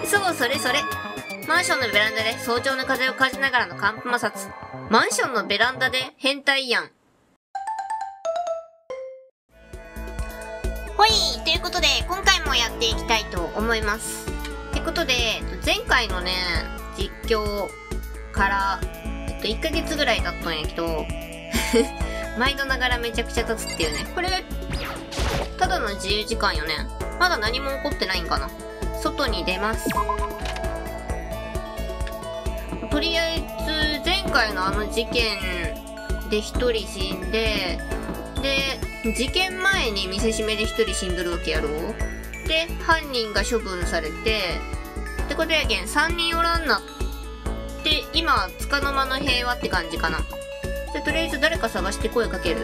そう、それそれ。マンションのベランダで早朝の風を感じながらの乾布摩擦。マンションのベランダで変態やん。ほい、ということで、今回もやっていきたいと思います。ってことで、前回のね、実況から、1ヶ月ぐらい経ったんやけど、毎度ながらめちゃくちゃ経つっていうね。これ、ただの自由時間よね。まだ何も起こってないんかな。外に出ます。とりあえず、前回のあの事件で一人死んで、で、事件前に見せしめで一人死んどるわけやろ。で、犯人が処分されて、ってことやけん、3人おらんなって、今、束の間の平和って感じかな。で、とりあえず誰か探して声かける？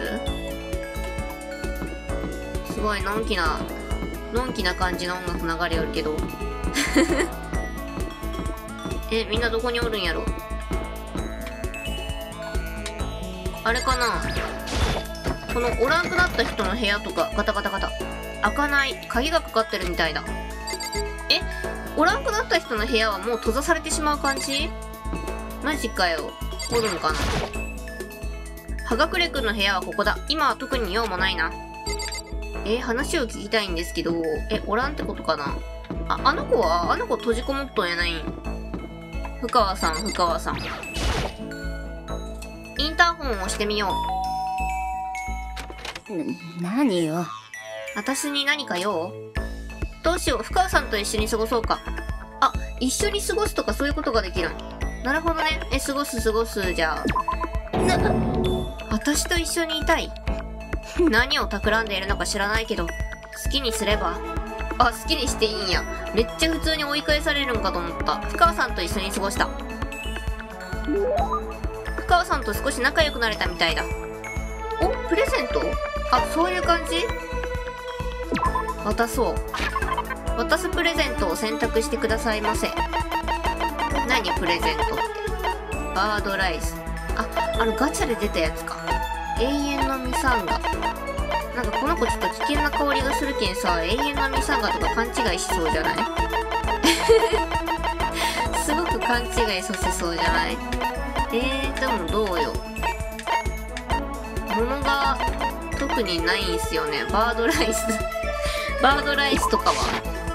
すごい、のんきな感じの音楽流れよるけど。みんなどこにおるんやろ？あれかな？このおらんくなった人の部屋とか、ガタガタガタ。開かない。鍵がかかってるみたいだ。おらんくなった人の部屋はもう閉ざされてしまう感じ？マジかよ。おるんかな？はがくれくんの部屋はここだ。今は特に用もないな。話を聞きたいんですけど、おらんってことかな？あの子閉じこもっとんやないん？深川さん。インターホンを押してみよう。何よ。 私に何か用？どうしよう、深川さんと一緒に過ごそうか。一緒に過ごすとかそういうことができるん。なるほどね。過ごす、じゃあ。私と一緒にいたい？何を企んでいるのか知らないけど、好きにすれば。好きにしていいんや。めっちゃ普通に追い返されるんかと思った。深川さんと一緒に過ごした。深川さんと少し仲良くなれたみたいだ。プレゼント？そういう感じ？渡すプレゼントを選択してくださいませ。何プレゼントって。バードライス。ガチャで出たやつか。永遠のミサンガ。なんかこの子ちょっと危険な香りがするけんさ、永遠のミサンガとか勘違いしそうじゃない？すごく勘違いさせそうじゃない？でもどうよ。物が特にないんすよね。バードライスとかは。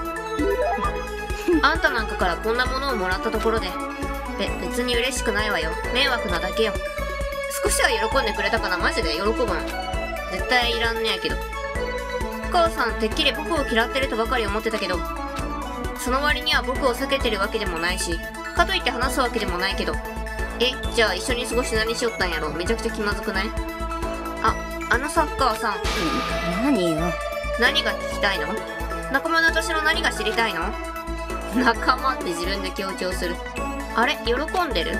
あんたなんかからこんなものをもらったところで、別に嬉しくないわよ。迷惑なだけよ。少しは喜んでくれたかな？マジで喜ぶん。絶対いらんねやけど。深川さん、てっきり僕を嫌ってるとばかり思ってたけど、その割には僕を避けてるわけでもないし、かといって話すわけでもないけど。じゃあ一緒に過ごし何しよったんやろ？めちゃくちゃ気まずくない？深川さん。 何よ。 何が聞きたいの？仲間の私の何が知りたいの？仲間って自分で強調する。あれ？喜んでる？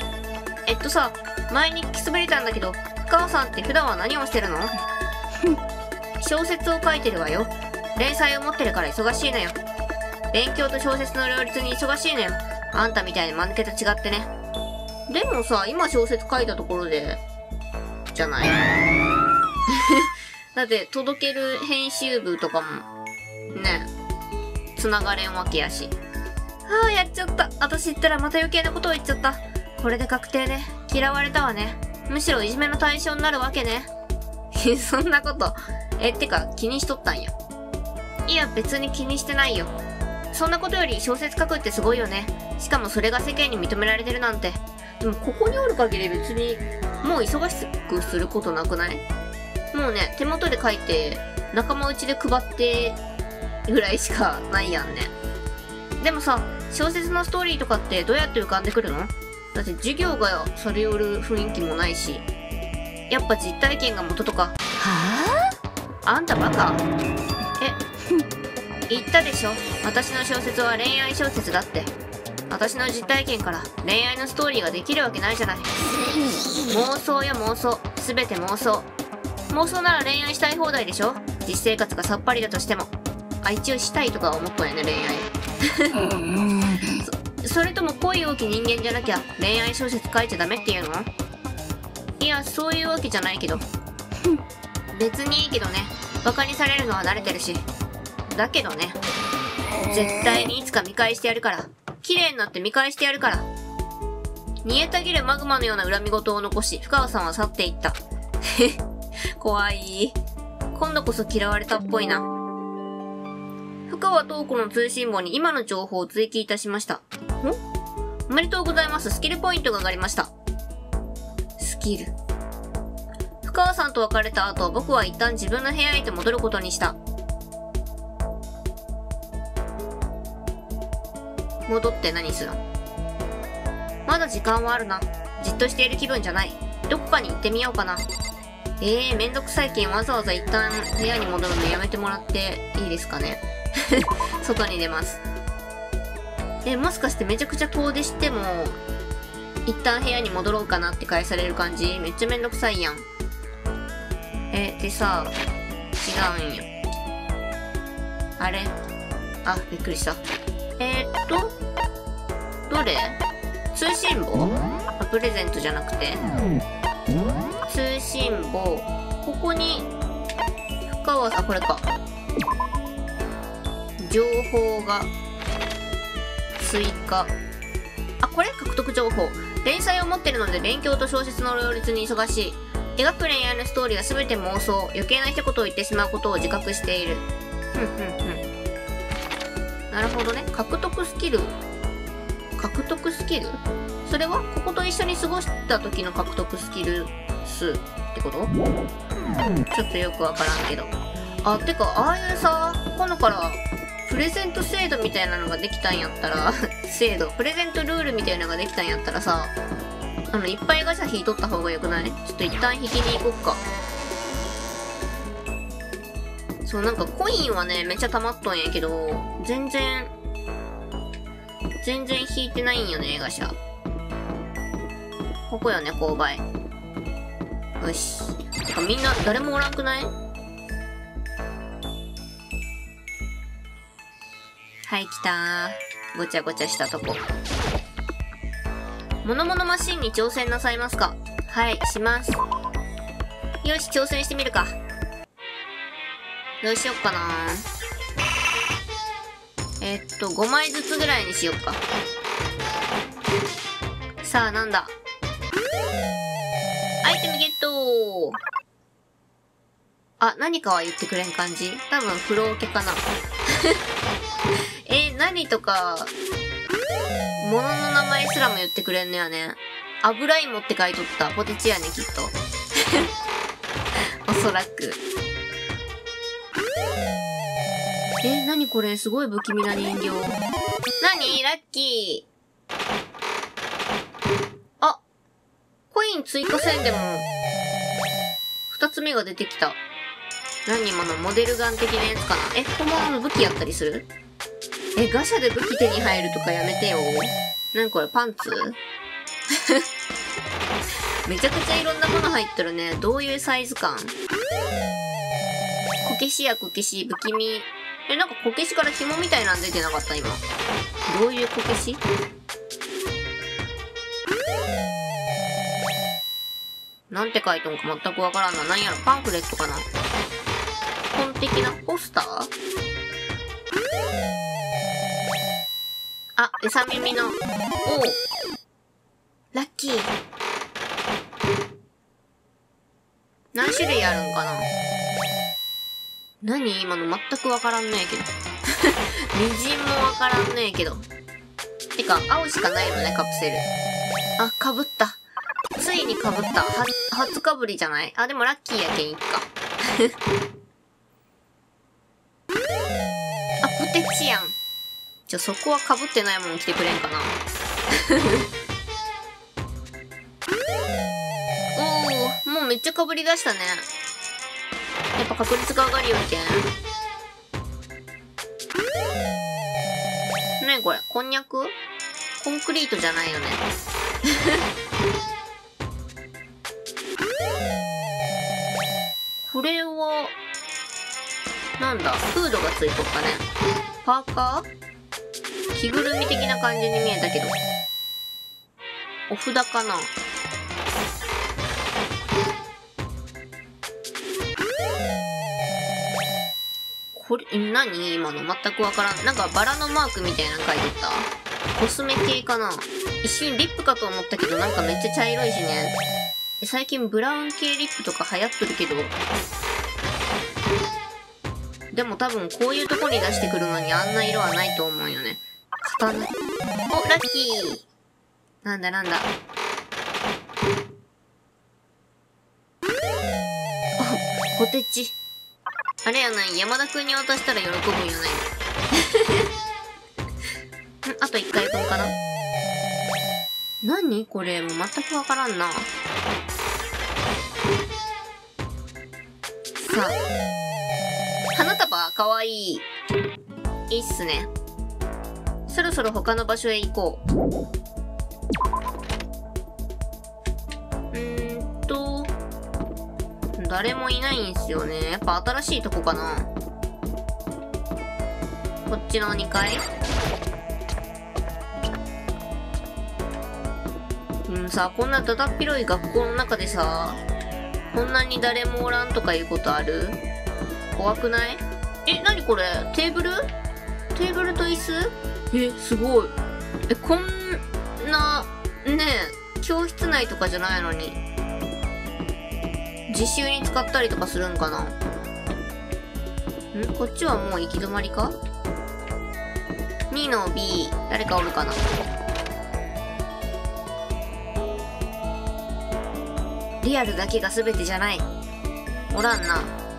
前に聞きそびれたんだけど、深川さんって普段は何をしてるの？小説を書いてるわよ。連載を持ってるから忙しいのよ。勉強と小説の両立に忙しいのよ。あんたみたいに間抜けと違ってね。でもさ、今小説書いたところで、じゃない？だって、届ける編集部とかも、ね、繋がれんわけやし。やっちゃった。私言ったらまた余計なことを言っちゃった。これで確定ね。嫌われたわね。むしろいじめの対象になるわけね。そんなこと。てか、気にしとったんや。いや、別に気にしてないよ。そんなことより小説書くってすごいよね。しかもそれが世間に認められてるなんて。でも、ここにおる限り別に、もう忙しくすることなくない？もうね、手元で書いて、仲間内で配って、ぐらいしかないやんね。でもさ、小説のストーリーとかってどうやって浮かんでくるの？だって授業がされよる雰囲気もないし。やっぱ実体験が元とか。あんたバカ？言ったでしょ？私の小説は恋愛小説だって。私の実体験から恋愛のストーリーができるわけないじゃない。妄想よ妄想。すべて妄想。妄想なら恋愛したい放題でしょ？実生活がさっぱりだとしても。一応したいとか思ったんやね、恋愛。それとも恋多き人間じゃなきゃ恋愛小説書いちゃダメっていうの？いや、そういうわけじゃないけど。別にいいけどね。バカにされるのは慣れてるし。だけどね。 絶対にいつか見返してやるから。綺麗になって見返してやるから。煮えたぎるマグマのような恨み事を残し、深川さんは去っていった。へ怖い。今度こそ嫌われたっぽいな。深川東子の通信簿に今の情報を追記いたしました。おめでとうございます。スキルポイントが上がりました。スキル。深川さんと別れた後、僕は一旦自分の部屋へと戻ることにした。戻って何するの？まだ時間はあるな。じっとしている気分じゃない。どこかに行ってみようかな。めんどくさいけんわざわざ一旦部屋に戻るのやめてもらっていいですかね。外に出ます。もしかしてめちゃくちゃ遠出しても、一旦部屋に戻ろうかなって返される感じ？めっちゃめんどくさいやん。でさ、違うんよ。あれ？あ、びっくりした。どれ？通信簿？プレゼントじゃなくて？通信簿。ここに、深川さん、これか。情報が、追加。あ、これ？獲得情報。連載を持ってるので勉強と小説の両立に忙しい。描く恋愛のストーリーは全て妄想。余計な一言を言ってしまうことを自覚している。なるほどね。獲得スキル？獲得スキル？それはここと一緒に過ごした時の獲得スキル数ってこと？ちょっとよくわからんけど。あ、てか、ああいうさ、今度からプレゼント制度みたいなのができたんやったら、プレゼントルールみたいなのができたんやったらさ、いっぱいガシャ引いとった方がよくない？ちょっと一旦引きに行こっか。そう、なんかコインはね、めっちゃ溜まっとんやけど、全然引いてないんよね、ガシャ。ここよね、購買。よし。てかみんな、誰もおらんくない？はい、来たー。ごちゃごちゃしたとこ。モノモノマシンに挑戦なさいますか？はい、します。よし、挑戦してみるか。どうしよっかな5枚ずつぐらいにしよっか。さあ、なんだ？アイテムゲット！あ、何かは言ってくれん感じ？多分、風呂桶かな。何とか、物の名前すらも言ってくれんのやね。油芋って書いとった。ポテチやね、きっと。おそらく。何これ？すごい不気味な人形。何？ラッキー。あ、コイン追加せんでも、二つ目が出てきた。何今のモデルガン的なやつかな？本物の武器やったりする？ガシャで武器手に入るとかやめてよ。何これ？パンツ？めちゃくちゃいろんなもの入ってるね。どういうサイズ感？こけしやこけし、不気味。なんかこけしから紐みたいなん出てなかった今。どういうこけし？なんて書いとんか全くわからんな。なんやろ、パンフレットかな？本的なポスター？あ、うさ耳の。おう。ラッキー。何種類あるんかな？何今の全くわからんねえけど。みじんもわからんねえけど。てか、青しかないのね、カプセル。あ、被った。ついに被った。初被りじゃない？あ、でもラッキーやけんいっか。あ、ポテチやん。そこは被ってないもの着てくれんかな。おー、もうめっちゃ被り出したね。やっぱ確率が上がるよけん。なにこれ？こんにゃく？コンクリートじゃないよね。これは、なんだ？フードがついとったね。パーカー？着ぐるみ的な感じに見えたけど。お札かな？ここれ、何今の全くわからん。なんかバラのマークみたいなの書いてた。コスメ系かな。一瞬リップかと思ったけど、なんかめっちゃ茶色いしね。最近ブラウン系リップとか流行ってるけど。でも多分こういうとこに出してくるのにあんな色はないと思うよね。刀。お、ラッキー。なんだなんだ。あ、ポテチ。あれやない、山田くんに渡したら喜ぶんよね。あと1回分かな。何これ、もう全くわからんな。さあ。花束かわいい。いいっすね。そろそろ他の場所へ行こう。誰もいないんすよね。やっぱ新しいとこかな。こっちの2階。さ、こんなだだっ広い学校の中でさ、こんなに誰もおらんとかいうことある？怖くない？え、なにこれ？テーブルと椅子？え、すごい。え、こんな、ねえ、教室内とかじゃないのに。自習に使ったりとかするんかな？こっちはもう行き止まりか？ 2 の B、誰かおるかな？リアルだけが全てじゃない。おらんな。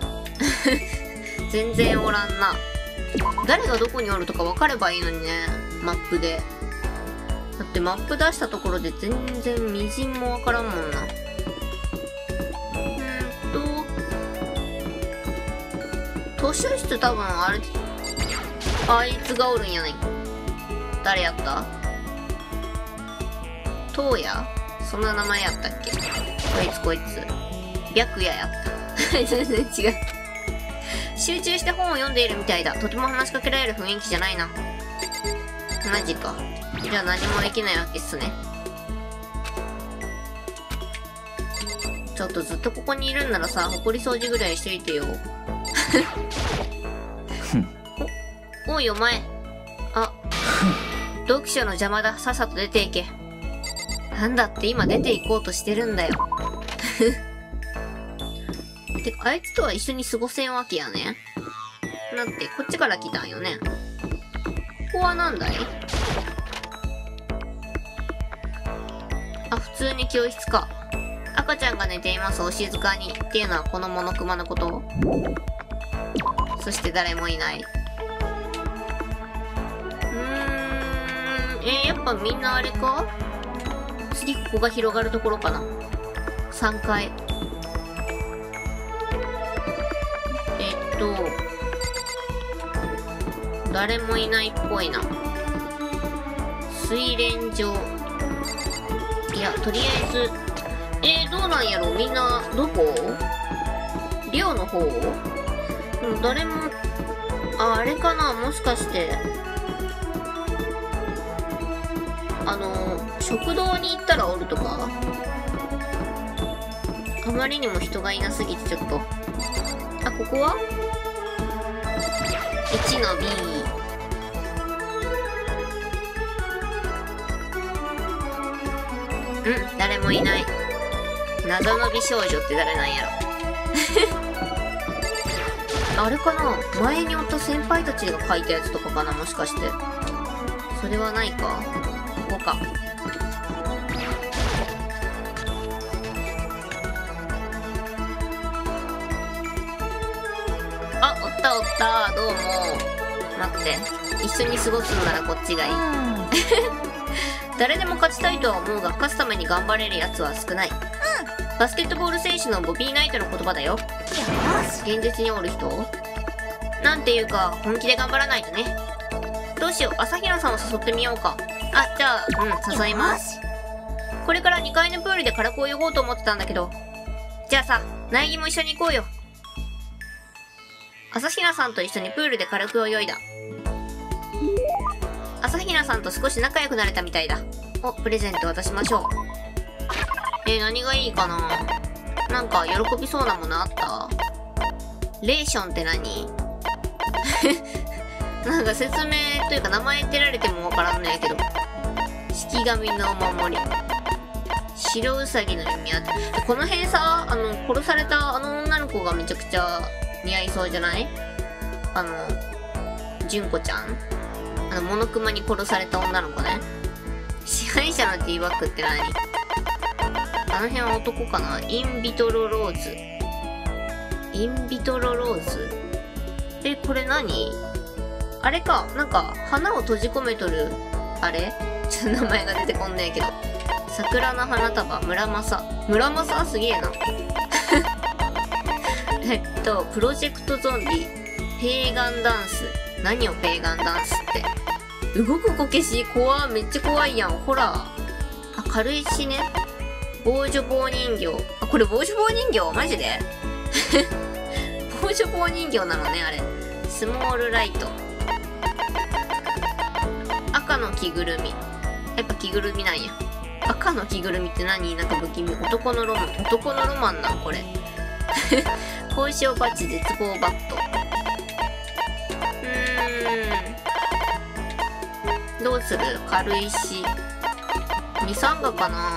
全然おらんな。誰がどこにおるとか分かればいいのにね。マップで。だってマップ出したところで全然みじんも分からんもんな。図書室多分あいつがおるんやない。誰やった？東野？そんな名前やったっけ？こいつ。白夜やった。全然違う。集中して本を読んでいるみたいだ。とても話しかけられる雰囲気じゃないな。マジか。じゃあ何もできないわけっすね。ちょっとずっとここにいるんならさ、埃掃除ぐらいしといてよ。おいお前。あ、読書の邪魔だ。さっさと出ていけ。なんだって今出て行こうとしてるんだよ。てか、あいつとは一緒に過ごせんわけやね。だってこっちから来たんよね。ここはなんだい？あ、普通に教室か。赤ちゃんが寝ています。お静かに。っていうのはこのモノクマのこと？そして誰もいない。やっぱみんなあれか？次ここが広がるところかな。3階。誰もいないっぽいな。水練場。いや、とりあえず、どうなんやろ？みんな、どこ？寮の方？誰も、あれかな？もしかして、食堂に行ったらおるとか？あまりにも人がいなすぎてちょっと。あ、ここは？ 1 の B。誰もいない。謎の美少女って誰なんやろ。あれかな？前におった先輩たちが書いたやつとかかな？もしかして。それはないか。ここか。あ、おったおった。どうも。待って。一緒に過ごすんならこっちがいい。誰でも勝ちたいとは思うが、勝つために頑張れるやつは少ない。バスケットボール選手のボビー・ナイトの言葉だよ。現実におる人？なんていうか、本気で頑張らないとね。どうしよう、朝比奈さんを誘ってみようか。あ、じゃあ、誘います。これから2階のプールで軽く泳ごうと思ってたんだけど。じゃあさ、苗木も一緒に行こうよ。朝比奈さんと一緒にプールで軽く泳いだ。朝比奈さんと少し仲良くなれたみたいだ。お、プレゼント渡しましょう。何がいいかな？なんか喜びそうなものあった？レーションって何？ なんか説明というか名前出られてもわからんのやけど。式神のお守り。白うさぎの耳当て。この辺さ、殺されたあの女の子がめちゃくちゃ似合いそうじゃない？純子ちゃん？モノクマに殺された女の子ね。支配者のティーバッグって何？あの辺は男かな？インビトロローズ。インビトロローズ？これ何？あれか、なんか、花を閉じ込めとる、あれ？ちょっと名前が出てこんねえけど。桜の花束、村正。村正すげえな。プロジェクトゾンビ、ペーガンダンス。何をペーガンダンスって。動くこけし、怖めっちゃ怖いやん。ホラー。軽石ね。防除棒人形。これ防除棒人形？マジで防除棒人形なのね、あれ。スモールライト。赤の着ぐるみ。やっぱ着ぐるみなんや。赤の着ぐるみって何？なんか不気味。男のロマン。男のロマンなんこれ。交渉バッジ絶望バット。どうする？軽石。ミサンガかな？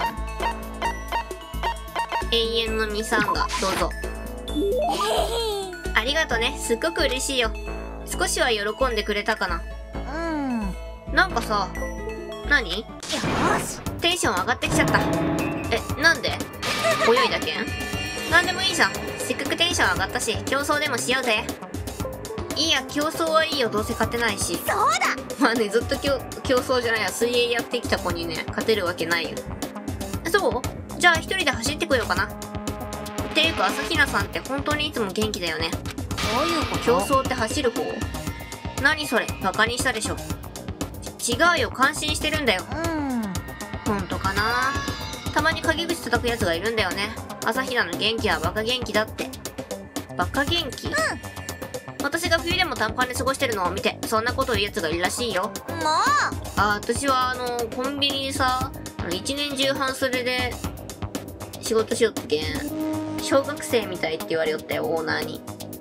永遠のミサンガ、どうぞ。ありがとね。すっごく嬉しいよ。少しは喜んでくれたかな。なんかさ、何？よし。テンション上がってきちゃった。なんで？泳いだけん？なんでもいいじゃん。せっかくテンション上がったし、競争でもしようぜ。いいや、競争はいいよ。どうせ勝てないし。そうだ！まあね、ずっと競争じゃないや。水泳やってきた子にね、勝てるわけないよ。そう？じゃあ一人で走ってこようかな。っていうか、朝比奈さんって本当にいつも元気だよね。どういうこと？競争って走る方？何それ？バカにしたでしょ。違うよ、感心してるんだよ。ほんとかな。たまに陰口叩くやつがいるんだよね。朝比奈の元気はバカ元気だって。バカ元気？私が冬でも短パンで過ごしてるのを見て、そんなこと言うやつがいるらしいよ。もう！私はコンビニでさ、一年中半袖で仕事しよってけん、小学生みたいって言われよったよ、オーナーに。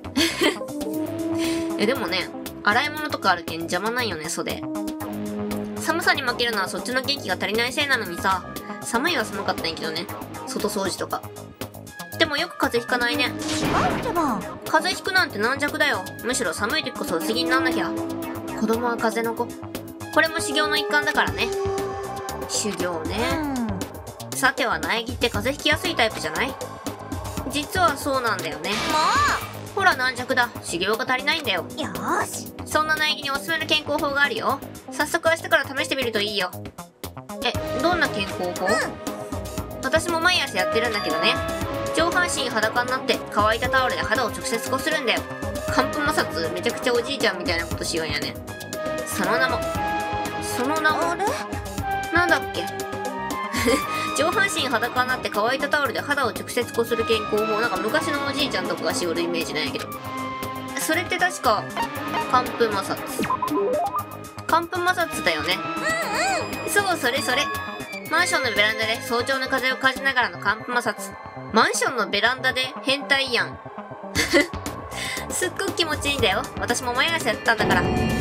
でもね、洗い物とかあるけん邪魔ないよね、袖。寒さに負けるのはそっちの元気が足りないせいなのにさ、寒いは寒かったんやけどね。外掃除とか。でもよく風邪ひかないね。風邪ひくなんて軟弱だよ。むしろ寒い時こそ薄着になんなきゃ。子供は風の子。これも修行の一環だからね。修行ね。さては苗木って風邪ひきやすいタイプじゃない？実はそうなんだよね。ほら軟弱だ。修行が足りないんだよ。よーし。そんな苗木におすすめの健康法があるよ。早速明日から試してみるといいよ。どんな健康法？私も毎朝やってるんだけどね。上半身裸になって乾いたタオルで肌を直接こするんだよ。寒風摩擦めちゃくちゃおじいちゃんみたいなことしようんやね。その名もあれなんだっけ上半身裸になって乾いたタオルで肌を直接こする健康法。なんか昔のおじいちゃんとかがしおるイメージなんやけど。それって確か寒風摩擦。寒風摩擦だよね。そう、それ。マンションのベランダで早朝の風を感じながらの寒風摩擦。マンションのベランダで変態やん。すっごく気持ちいいんだよ。私も毎朝やってたんだから。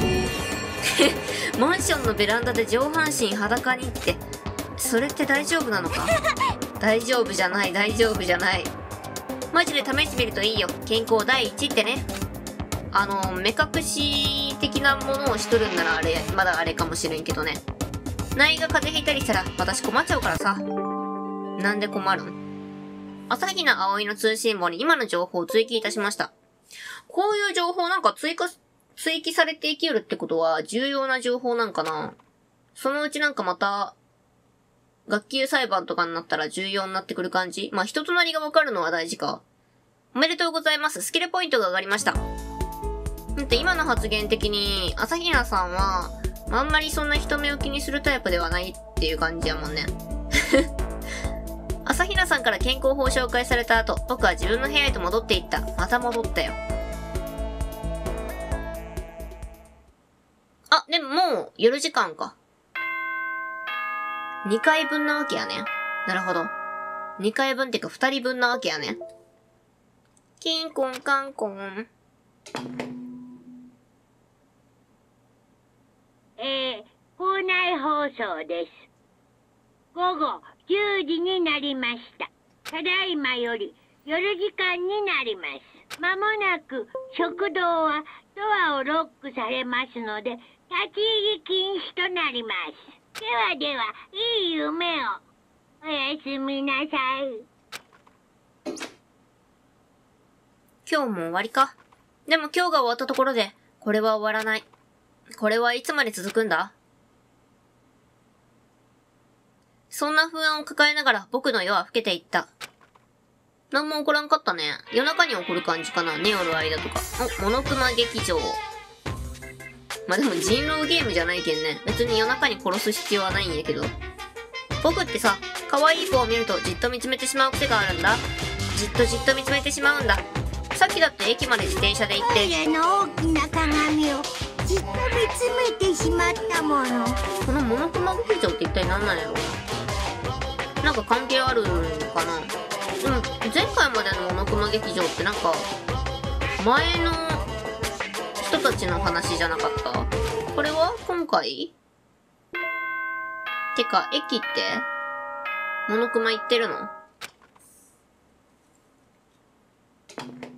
マンションのベランダで上半身裸にって、それって大丈夫なのか？大丈夫じゃない。マジで試してみるといいよ。健康第一ってね。目隠し的なものをしとるんならまだあれかもしれんけどね。苗が風邪ひいたりしたら私困っちゃうからさ。なんで困るん？朝比奈葵の通信簿に今の情報を追記いたしました。こういう情報なんか追記されていきよるってことは重要な情報なんかな？そのうちなんかまた、学級裁判とかになったら重要になってくる感じ？まあ、人となりがわかるのは大事か。おめでとうございます。スキルポイントが上がりました。今の発言的に、朝比奈さんは、あんまりそんな人目を気にするタイプではないっていう感じやもんね。朝比奈さんから健康法を紹介された後、僕は自分の部屋へと戻っていった。また戻ったよ。あ、でももう夜時間か。2回分なわけやね。なるほど。2回分ってか2人分なわけやね。キンコンカンコン。 校内放送です。午後10時になりました。ただいまより夜時間になります。まもなく食堂はドアをロックされますので、立ち入り禁止となります。ではでは、いい夢を。おやすみなさい。 今日も終わりか。でも今日が終わったところで、これは終わらない。これはいつまで続くんだ？そんな不安を抱えながら僕の夜は更けていった。なんも起こらんかったね。夜中に起こる感じかな。寝よる間とか。モノクマ劇場。まあでも人狼ゲームじゃないけんね。別に夜中に殺す必要はないんやけど。僕ってさ、可愛い子を見るとじっと見つめてしまう癖があるんだ。じっと見つめてしまうんだ。さっきだって駅まで自転車で行って。 トイレの大きな鏡をじっと見つめてしまったもの。 このモノクマ劇場って一体何なんやろ？なんか関係あるのかな？でも前回までのモノクマ劇場ってなんか前の人たちの話じゃなかった？これは今回？てか駅ってモノクマ行ってるの？